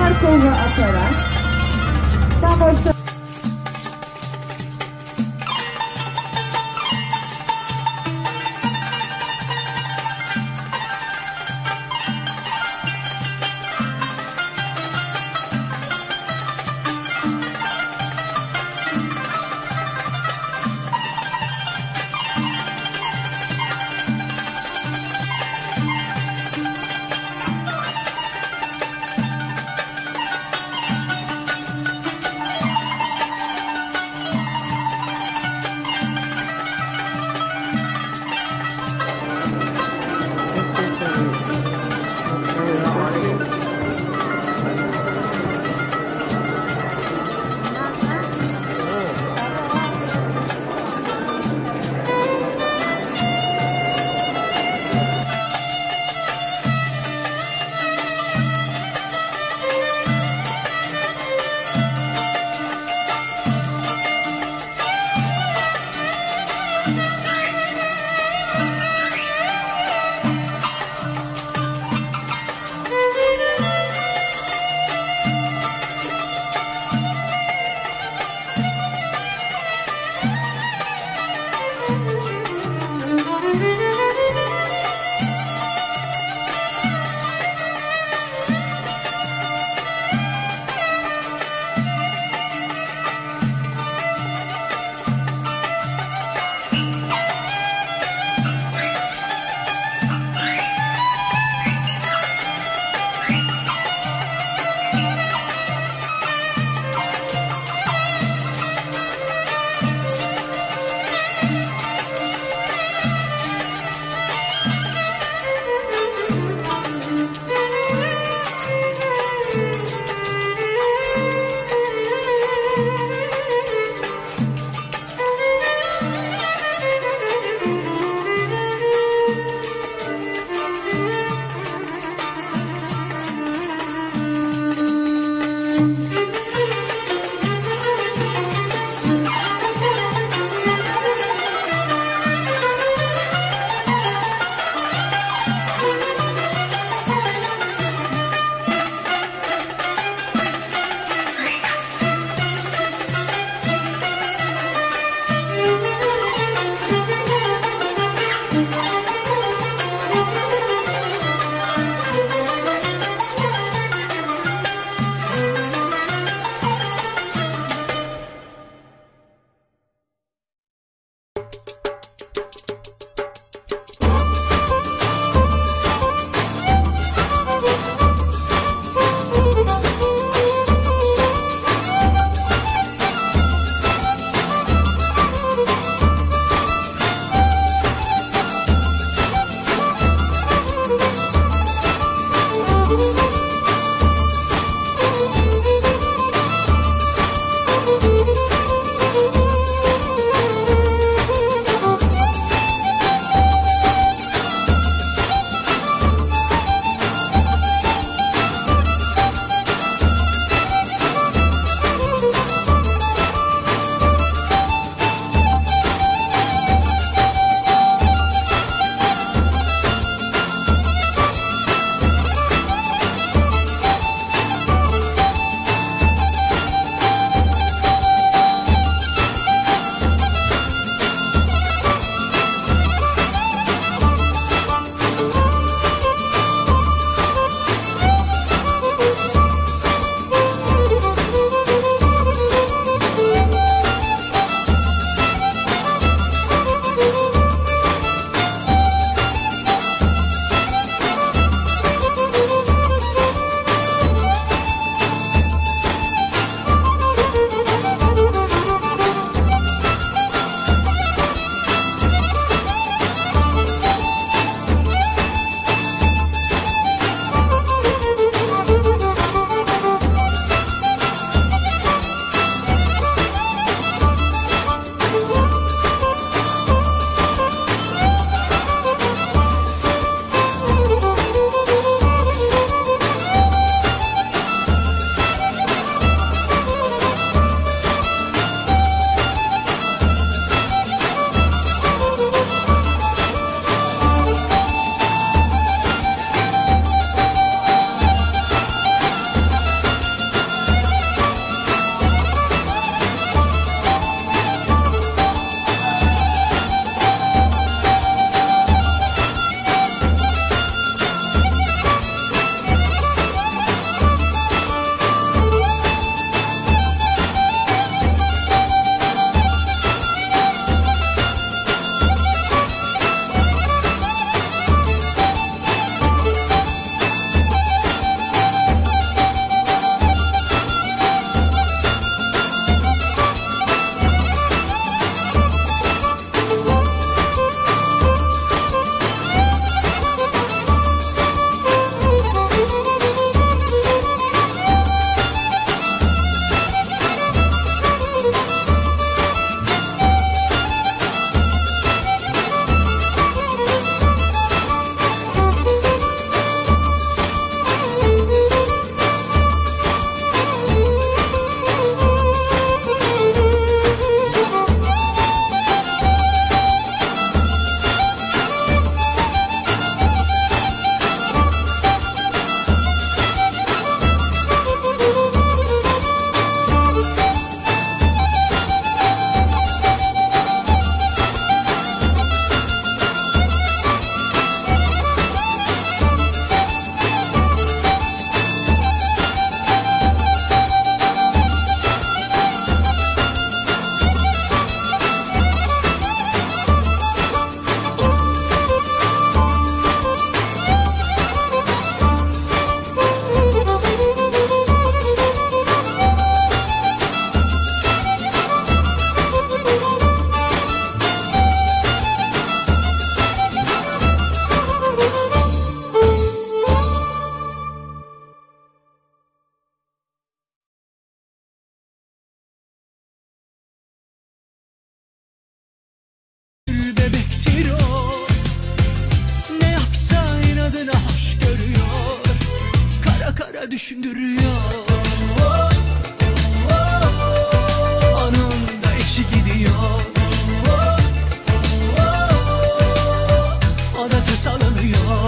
Diğer kolu atarak tam orta. da düşündürüyor. Onun da içi gidiyor. O da tasalanıyor.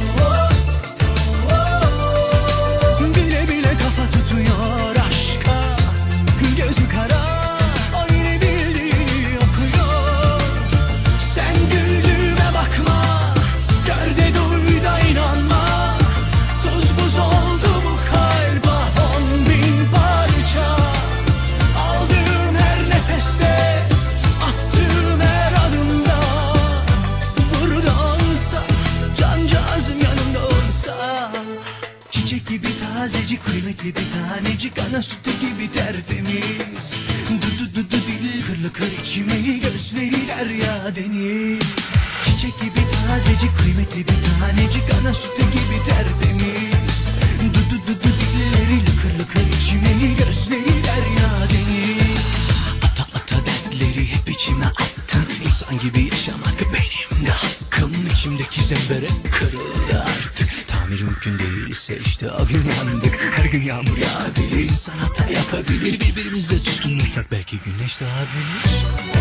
Bile bile kafa tutuyor aşka. Gözü kara, o yine bildiğini okuyor. Sen güldüğüme bakma, gör de duy da inanma. Tuz buz oldu bu kalp, 10.000 parça. Aldığım her nefeste, attığım her adımda. Burada olsa, cancağızım yanımda olsa. Çiçek gibi tazecik, kıymetli bir tanecik, ana sütü gibi tertemiz. Du dili kırlı kır içimeli, gözleri derya deniz. Çiçek gibi tazecik, kıymetli bir tanecik, ana sütü gibi tertemiz. Du dilleri lıkır lıkır içimeli, gözleri derya deniz. Ata ata dertleri hep içime attın. İnsan gibi yaşamak benim de hakkım. İçimdeki zembere kırıldı artık. Tamir mümkün değilse işte o gün yandık. Her gün yağmur yağabilir, insan hata yapabilir. Birbirimize tutunursak belki güneş doğabilir.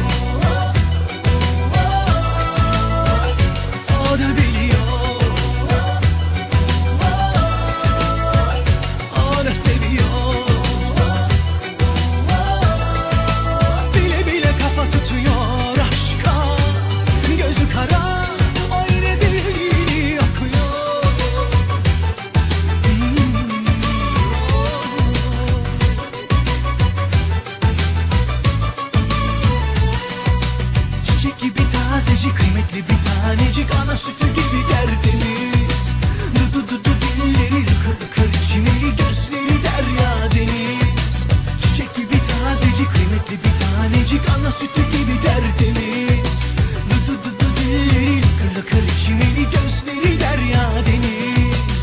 O da biliyor, o da seviyor. Bile bile kafa tutuyor aşka. Gözü kara, o yine bildiğini okuyor. Çiçek gibi tazecik, kıymetli bir tanecik, ana sütü gibi tertemiz. Du dilleri lıkır lıkır içimeli, gözleri derya deniz. Çiçek gibi tazecik, kıymetli bir tanecik, ana sütü gibi tertemiz. Du dilleri lıkır lıkır içimeli, gözleri derya deniz.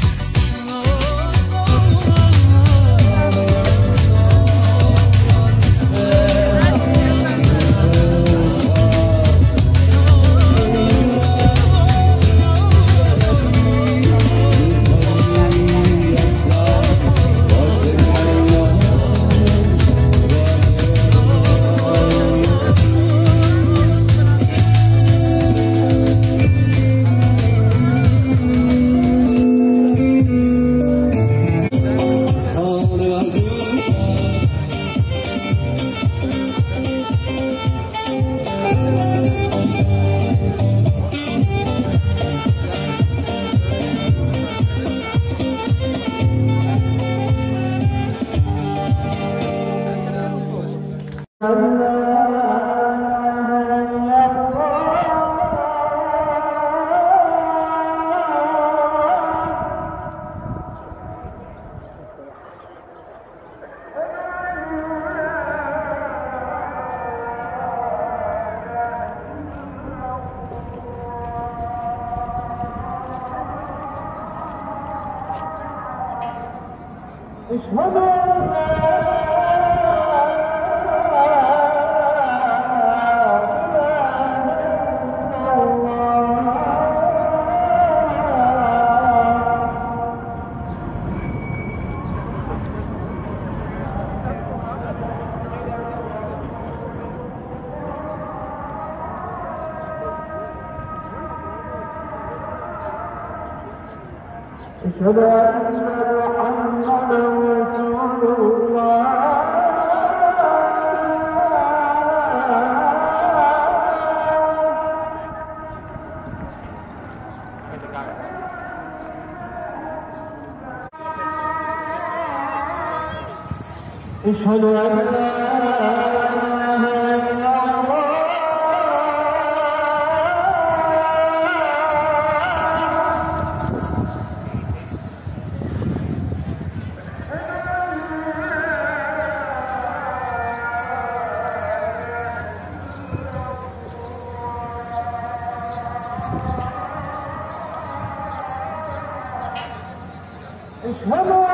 أشهد أن محمدا رسول الله. أشهد أن أشهد